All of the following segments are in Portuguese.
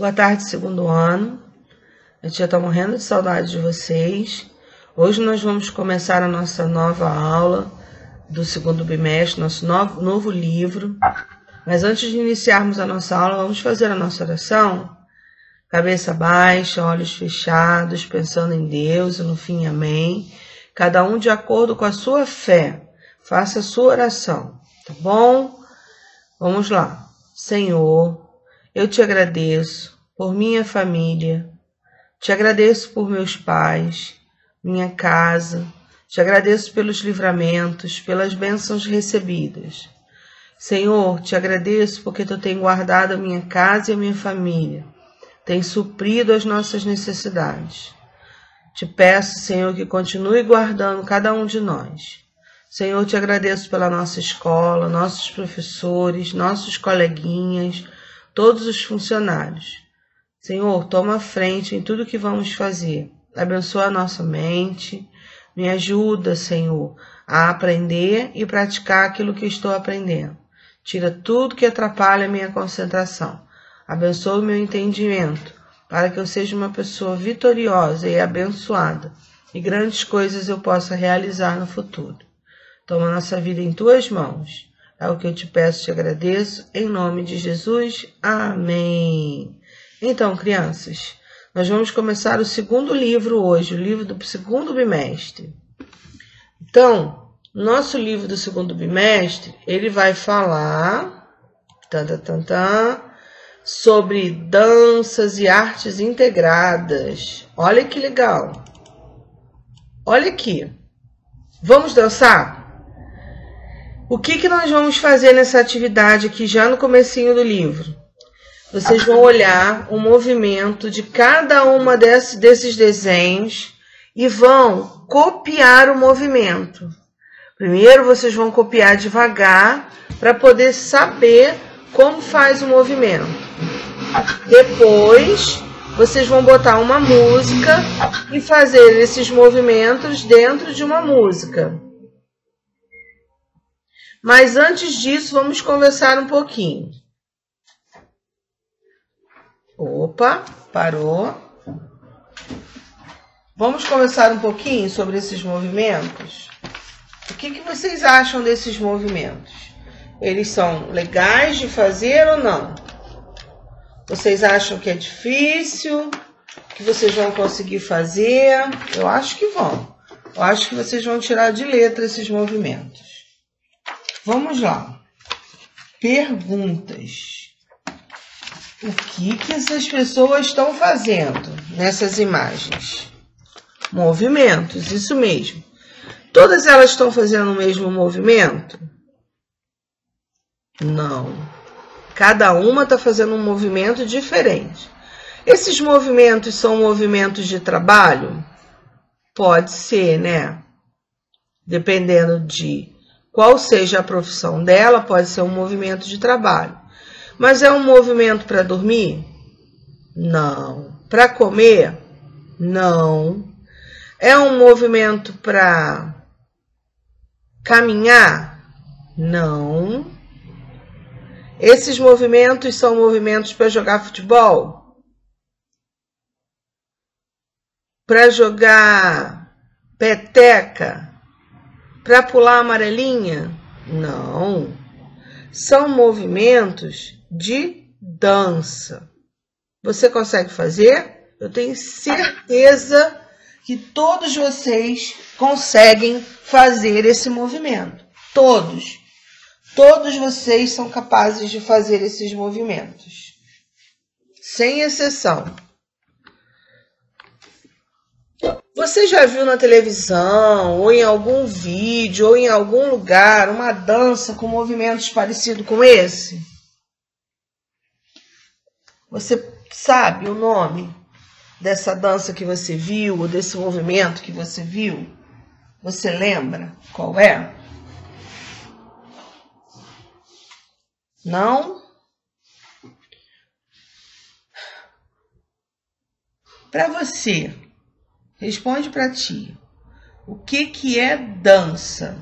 Boa tarde, segundo ano. A gente já está morrendo de saudade de vocês. Hoje nós vamos começar a nossa nova aula do segundo bimestre, nosso novo livro. Mas antes de iniciarmos a nossa aula, vamos fazer a nossa oração. Cabeça baixa, olhos fechados, pensando em Deus e no fim, amém. Cada um de acordo com a sua fé. Faça a sua oração, tá bom? Vamos lá. Senhor, eu te agradeço por minha família, te agradeço por meus pais, minha casa, te agradeço pelos livramentos, pelas bênçãos recebidas. Senhor, te agradeço porque tu tem guardado a minha casa e a minha família, tem suprido as nossas necessidades. Te peço, Senhor, que continue guardando cada um de nós. Senhor, te agradeço pela nossa escola, nossos professores, nossos coleguinhas, todos os funcionários. Senhor, toma a frente em tudo que vamos fazer. Abençoa a nossa mente. Me ajuda, Senhor, a aprender e praticar aquilo que estou aprendendo. Tira tudo que atrapalha a minha concentração. Abençoa o meu entendimento, para que eu seja uma pessoa vitoriosa e abençoada, e grandes coisas eu possa realizar no futuro. Toma nossa vida em tuas mãos. É o que eu te peço e te agradeço, em nome de Jesus. Amém. Então, crianças, nós vamos começar o segundo livro hoje, o livro do segundo bimestre. Então, nosso livro do segundo bimestre, ele vai falar sobre danças e artes integradas. Olha que legal. Olha aqui. Vamos dançar? O que nós vamos fazer nessa atividade aqui já no comecinho do livro? Vocês vão olhar o movimento de cada uma desses desenhos e vão copiar o movimento. Primeiro vocês vão copiar devagar para poder saber como faz o movimento. Depois vocês vão botar uma música e fazer esses movimentos dentro de uma música. Mas antes disso, vamos conversar um pouquinho. Opa, parou. Vamos conversar um pouquinho sobre esses movimentos? O que vocês acham desses movimentos? Eles são legais de fazer ou não? Vocês acham que é difícil? Que vocês vão conseguir fazer? Eu acho que vão. Eu acho que vocês vão tirar de letra esses movimentos. Vamos lá. Perguntas. O que essas pessoas estão fazendo nessas imagens? Movimentos, isso mesmo. Todas elas estão fazendo o mesmo movimento? Não. Cada uma está fazendo um movimento diferente. Esses movimentos são movimentos de trabalho? Pode ser, né? Dependendo de qual seja a profissão dela, pode ser um movimento de trabalho. Mas é um movimento para dormir? Não. Para comer? Não. É um movimento para caminhar? Não. Esses movimentos são movimentos para jogar futebol? Para jogar peteca? Para pular amarelinha? Não. São movimentos de dança. Você consegue fazer? Eu tenho certeza que todos vocês conseguem fazer esse movimento. Todos. Todos vocês são capazes de fazer esses movimentos. Sem exceção. Você já viu na televisão, ou em algum vídeo, ou em algum lugar, uma dança com movimentos parecidos com esse? Você sabe o nome dessa dança que você viu, ou desse movimento que você viu? Você lembra qual é? Não? Para você. Responde para ti. O que é dança?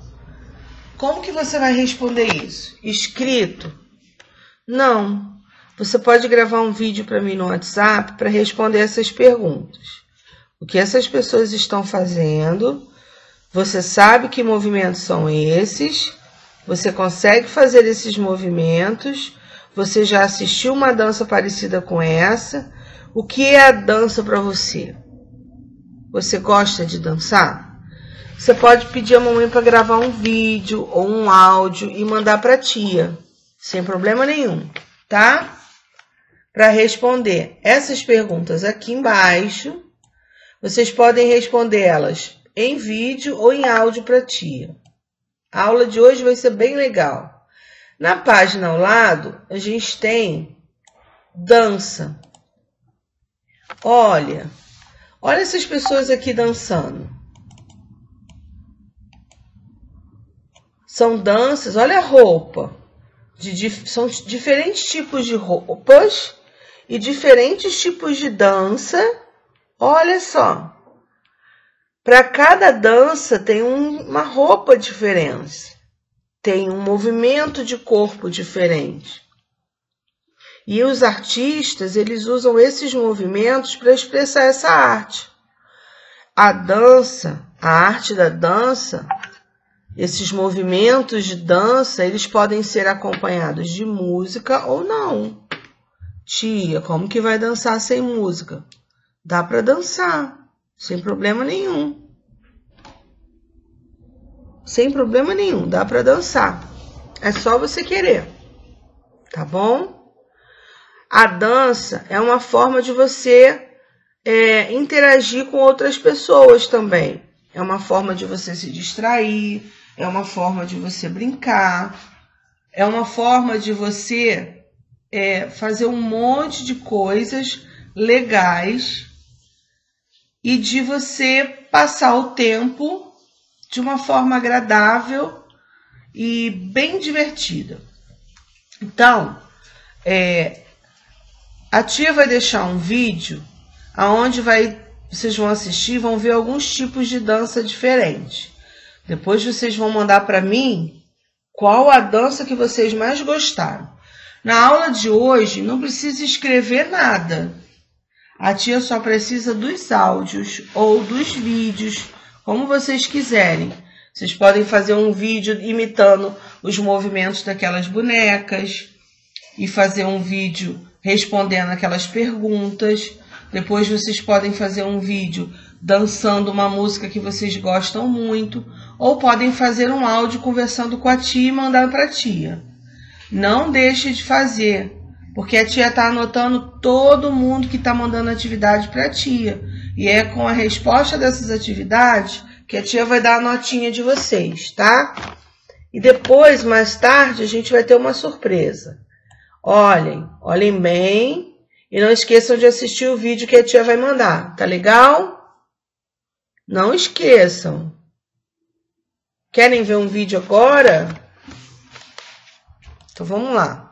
Como que você vai responder isso? Escrito? Não. você pode gravar um vídeo para mim no WhatsApp para responder essas perguntas. O que essas pessoas estão fazendo? Você sabe que movimentos são esses? Você consegue fazer esses movimentos? Você já assistiu uma dança parecida com essa? O que é a dança para você? Você gosta de dançar? Você pode pedir a mamãe para gravar um vídeo ou um áudio e mandar para a tia, sem problema nenhum, tá? Para responder essas perguntas aqui embaixo, vocês podem responder elas em vídeo ou em áudio para a tia. A aula de hoje vai ser bem legal. Na página ao lado, a gente tem dança. Olha essas pessoas aqui dançando. São danças, olha a roupa. São diferentes tipos de roupas e diferentes tipos de dança. Olha só. Para cada dança tem uma roupa diferente. Tem um movimento de corpo diferente. E os artistas, eles usam esses movimentos para expressar essa arte. A dança, a arte da dança, esses movimentos de dança, eles podem ser acompanhados de música ou não. Tia, como que vai dançar sem música? Dá para dançar, sem problema nenhum. Sem problema nenhum, dá para dançar. É só você querer, tá bom? A dança é uma forma de você interagir com outras pessoas também. É uma forma de você se distrair, é uma forma de você brincar, é uma forma de você fazer um monte de coisas legais e de você passar o tempo de uma forma agradável e bem divertida. Então, a tia vai deixar um vídeo onde vocês vão assistir, vão ver alguns tipos de dança diferentes. Depois vocês vão mandar para mim qual a dança que vocês mais gostaram. Na aula de hoje, não precisa escrever nada. A tia só precisa dos áudios ou dos vídeos, como vocês quiserem. Vocês podem fazer um vídeo imitando os movimentos daquelas bonecas e fazer um vídeo respondendo aquelas perguntas. Depois vocês podem fazer um vídeo dançando uma música que vocês gostam muito, ou podem fazer um áudio conversando com a tia e mandar para a tia. Não deixe de fazer, porque a tia está anotando todo mundo que está mandando atividade para a tia. E é com a resposta dessas atividades que a tia vai dar a notinha de vocês, tá? E depois, mais tarde, a gente vai ter uma surpresa. Olhem bem e não esqueçam de assistir o vídeo que a tia vai mandar, tá legal? Não esqueçam. Querem ver um vídeo agora? Então vamos lá.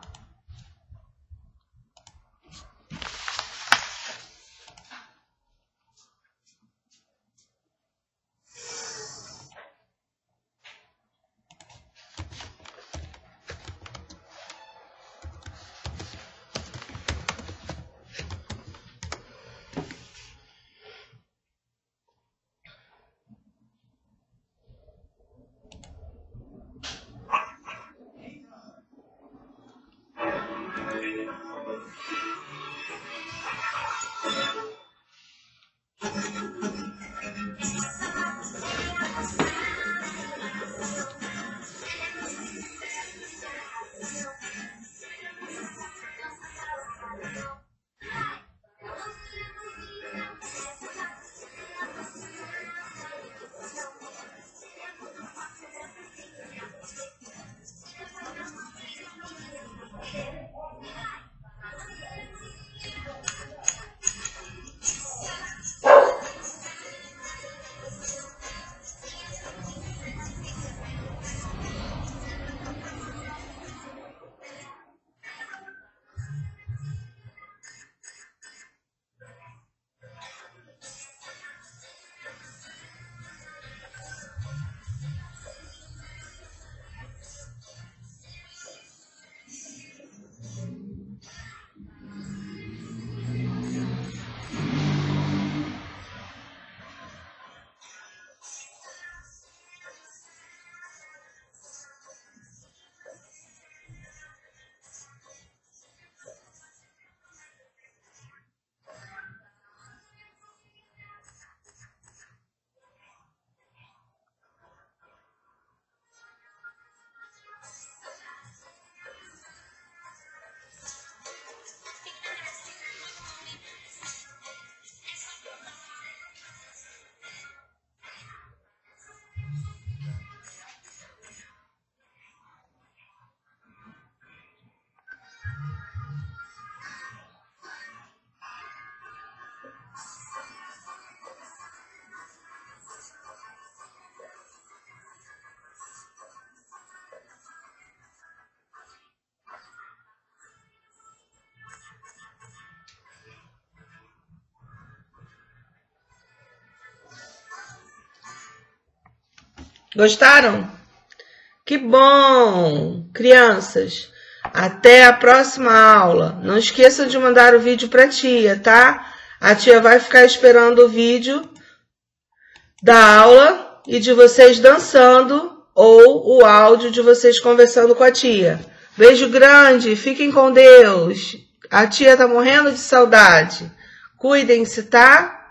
Gostaram? Que bom! Crianças, até a próxima aula. Não esqueçam de mandar o vídeo para a tia, tá? A tia vai ficar esperando o vídeo da aula e de vocês dançando ou o áudio de vocês conversando com a tia. Beijo grande, fiquem com Deus. A tia tá morrendo de saudade. Cuidem-se, tá?